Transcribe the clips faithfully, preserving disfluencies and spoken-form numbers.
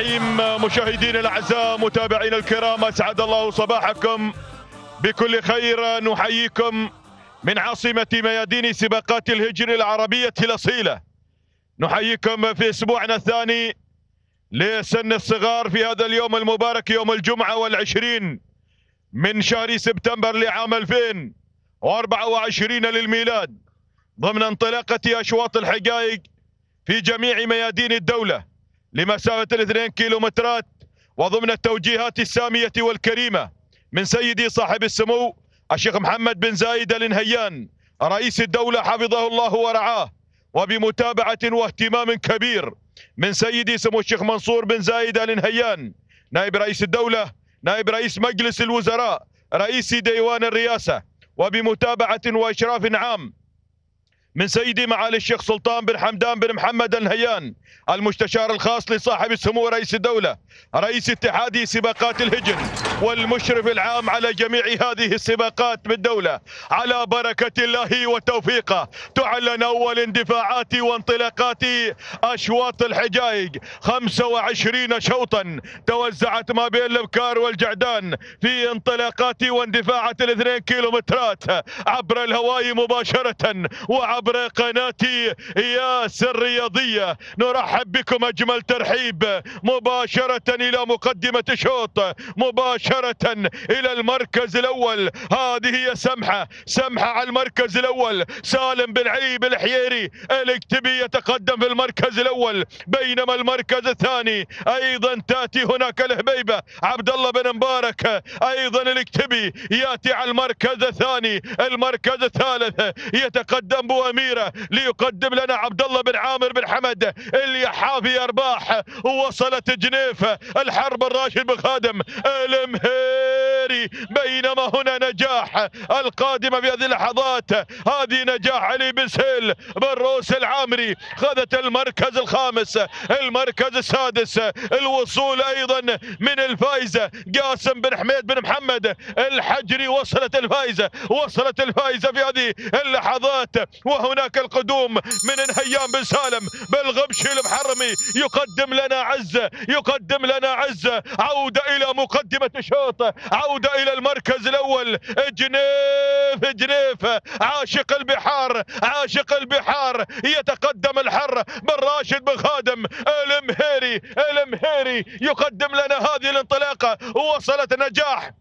الدايم مشاهدينا الاعزاء متابعينا الكرام، اسعد الله صباحكم بكل خير. نحييكم من عاصمه ميادين سباقات الهجر العربيه الاصيله. نحييكم في اسبوعنا الثاني لسن الصغار في هذا اليوم المبارك، يوم الجمعه والعشرين من شهر سبتمبر لعام ألفين وأربعة وعشرين للميلاد، ضمن انطلاقه اشواط الحقائق في جميع ميادين الدوله لمسافة الاثنين كيلومترات، وضمن التوجيهات السامية والكريمة من سيدي صاحب السمو الشيخ محمد بن زايد آل نهيان رئيس الدولة حفظه الله ورعاه، وبمتابعة واهتمام كبير من سيدي سمو الشيخ منصور بن زايد آل نهيان نائب رئيس الدولة، نائب رئيس مجلس الوزراء، رئيس ديوان الرئاسة، وبمتابعة وإشراف عام من سيدي معالي الشيخ سلطان بن حمدان بن محمد آل نهيان المستشار الخاص لصاحب السمو رئيس الدولة، رئيس اتحاد سباقات الهجن والمشرف العام على جميع هذه السباقات بالدولة. على بركة الله وتوفيقه تعلن أول اندفاعات وانطلاقات أشواط الحقائق، خمسة وعشرين شوطا توزعت ما بين الابكار والجعدان في انطلاقات واندفاعات الاثنين كيلومترات عبر الهواء مباشرة وعبر قناة ياس الرياضية. نرحب بكم أجمل ترحيب مباشرة إلى مقدمة شوط، مباشرة إلى المركز الأول. هذه هي سمحة سمحة على المركز الأول، سالم بن علي بن الحييري الاكتبي يتقدم في المركز الأول، بينما المركز الثاني أيضا تأتي هناك الهبيبة عبد الله بن مبارك أيضا الاكتبي يأتي على المركز الثاني. المركز الثالث يتقدم بو أميرة ليقدم لنا عبد الله بن عامر بن حمد اليحافي أرباح. وصلت جنيف الحرب الراشد بن خادم المهيري، بينما هنا نجاح القادمة في هذه اللحظات، هذه نجاح علي بن سهيل بن روس العامري خذت المركز الخامس. المركز السادس الوصول أيضا من الفائزة قاسم بن حميد بن محمد الحجري، وصلت الفائزة وصلت الفائزة في هذه اللحظات. وهناك القدوم من نهيان بن سالم بالغبشي المحرمي يقدم لنا عزة يقدم لنا عزة. عودة إلى مقدمة الشوط، عودة إلى المركز الأول. جنيف جنيف عاشق البحار عاشق البحار يتقدم الحر بن راشد بن خادم المهيري المهيري يقدم لنا هذه الانطلاقة. وصلت نجاح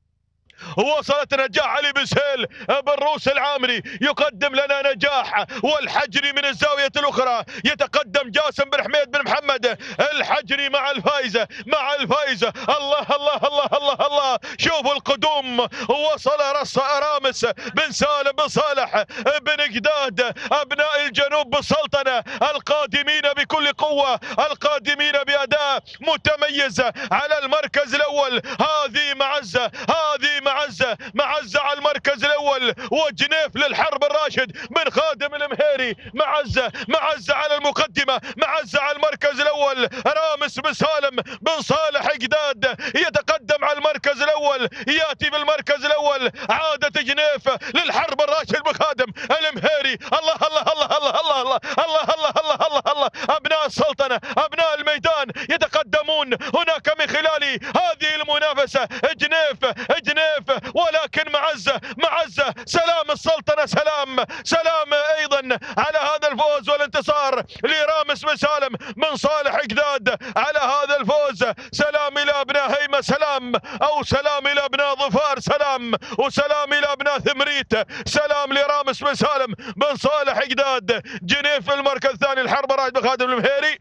وصلت نجاح علي بن سهيل بن روس العامري يقدم لنا نجاح، والحجري من الزاوية الأخرى يتقدم جاسم بن حميد بن محمد الحجري مع الفائزة مع الفائزة. الله الله الله الله الله، شوفوا القدوم. وصل رص رامس بن سالم بن صالح بن قداد أبناء الجنوب بالسلطنة القادمين بكل قوة، القادمين بأداء متميز على المركز الأول. هذه معزة هذه معزة معزة على المركز الأول، وجنيف للحرب الراشد بن خادم المهيري معزة معزة على المقدمة، معزة على المركز الأول. رامس بن سالم بن صالح قداد يتقدم على المركز الأول، يأتي بالمركز الأول. عادة جنيف للحرب الراشد بن خادم المهيري. الله الله الله الله الله الله الله الله الله الله الله، أبناء السلطنة أبناء الميدان يتقدمون هناك من خلال هذه المنافسة. جنيف جنيف ولكن معزة معزة. سلام السلطنة، سلام سلام أيضا على هذا الفوز والانتصار لرامس بن سالم بن صالح قداد على هذا الفوز. سلام إلى أبناء هيمة، سلام أو سلام إلى أبناء ظفار، سلام وسلام إلى أبناء ثمريت، سلام لرامس بن سالم بن صالح قداد. جنيف المركز الثاني الحرب راشد بن خادم المهيري.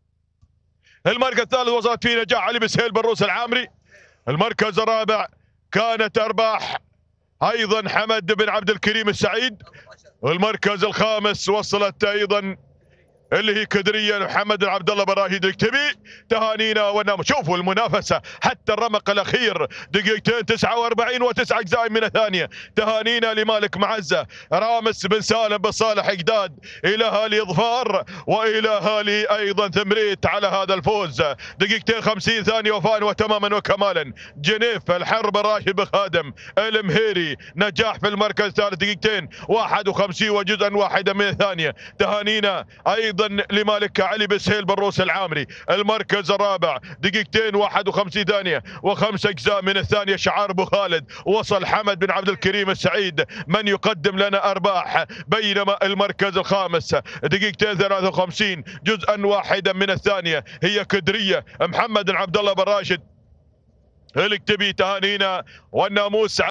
المركز الثالث وصلت فيه نجاح علي بن سهيل بن روس العامري. المركز الرابع كانت أرباح أيضا حمد بن عبد الكريم السعيد. والمركز الخامس وصلت أيضا اللي هي كدرية محمد بن عبد الله بن راشد الكتبي. تهانينا ونام. شوفوا المنافسة حتى الرمق الأخير دقيقتين تسعة وأربعين وتسعة أجزاء من الثانية. تهانينا لمالك معزة رامس بن سالم بن صالح قداد، إلى أهالي ظفار وإلى أهالي أيضا ثمريت على هذا الفوز. دقيقتين خمسين ثانية وفاء وتماما وكمالا. جنيف الحرب الراشد بن خادم المهيري نجاح في المركز الثالث دقيقتين واحد وخمسين وجزءا واحدا من الثانية. تهانينا أيضا ايضا لمالك علي بن سهيل بروس العامري. المركز الرابع دقيقتين واحد وخمسين ثانيه وخمس اجزاء من الثانيه. شعار ابو خالد. وصل حمد بن عبد الكريم السعيد من يقدم لنا ارباح. بينما المركز الخامس دقيقتين ثلاثة وخمسين جزءا واحدا من الثانيه هي كدريه محمد بن عبد الله بن راشد. الكتبي تهانينا والناموس.